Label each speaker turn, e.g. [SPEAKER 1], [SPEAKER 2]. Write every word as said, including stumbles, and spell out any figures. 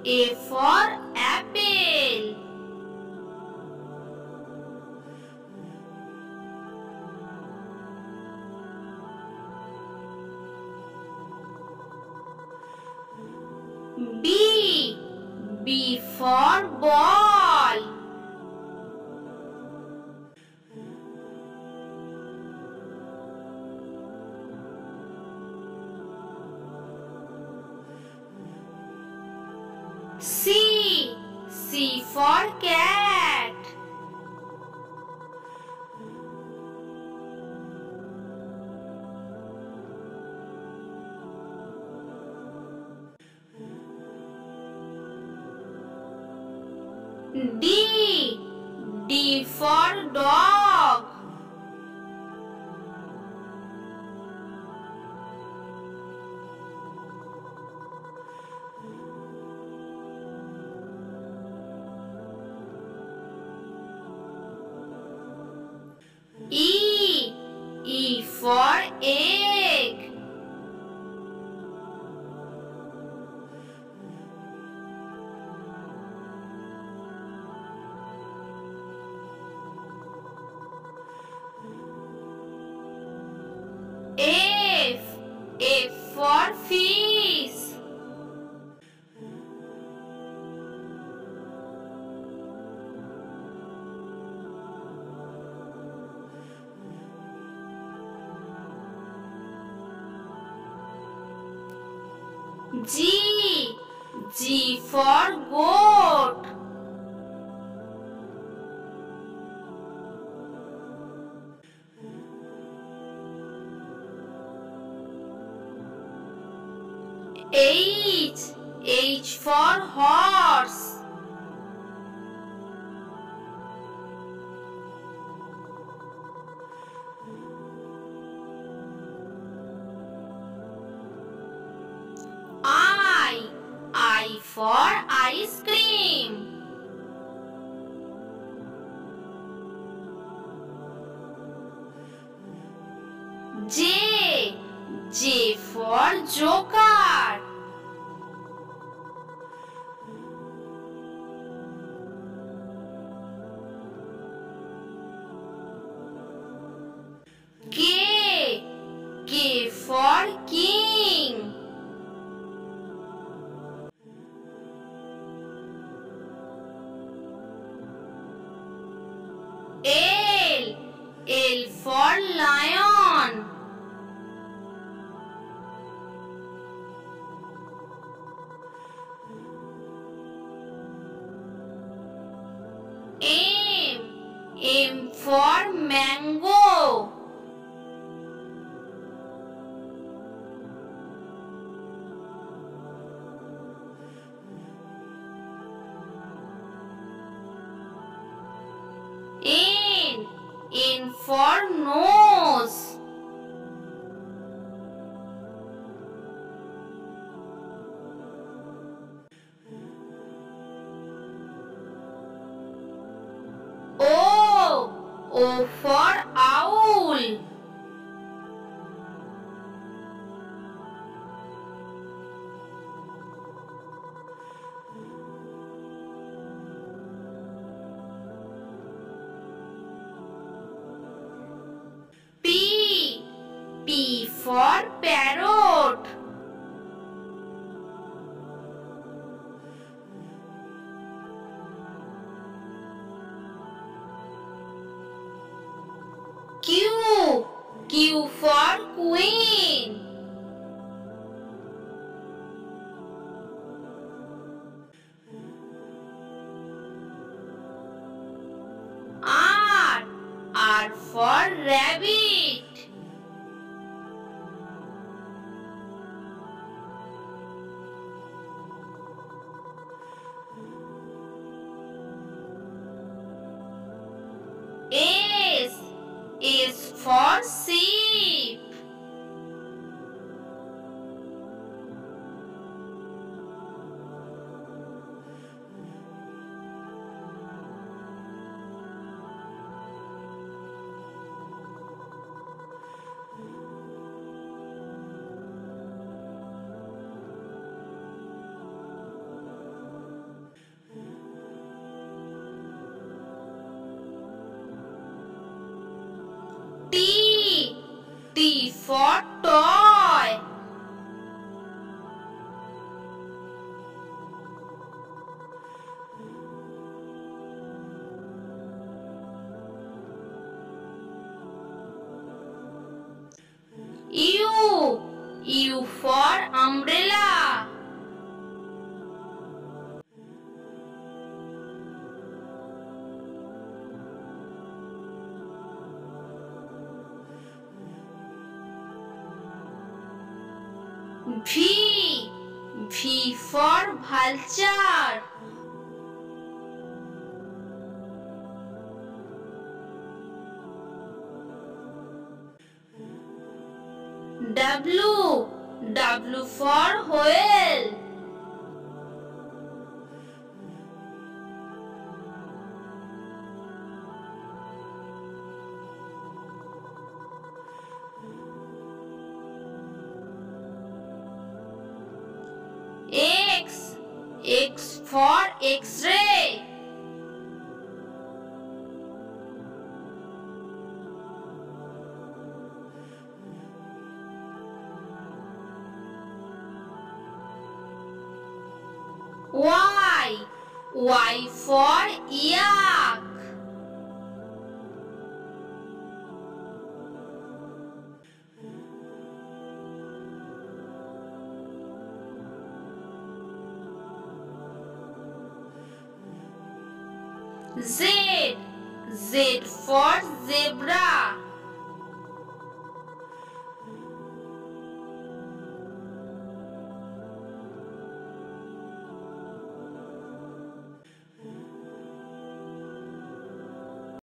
[SPEAKER 1] A for apple. B. B for ball. C. C for cat. D. D for dog. E. E for egg. F. F for fish. G. G for goat. H. H for horse. I. I for ice cream. J. J for joker. K. K for king. L. L for lion. M. M for mango. N. N for nose. O. O for owl. P. P for parrot. Q. Q for queen. R. R for rabbit. S. S for sheep. for toy. U. U for umbrella. V. V for vulture. W. W for whale. X. X for X-ray. Y. Y for yak. Z. Z for zebra.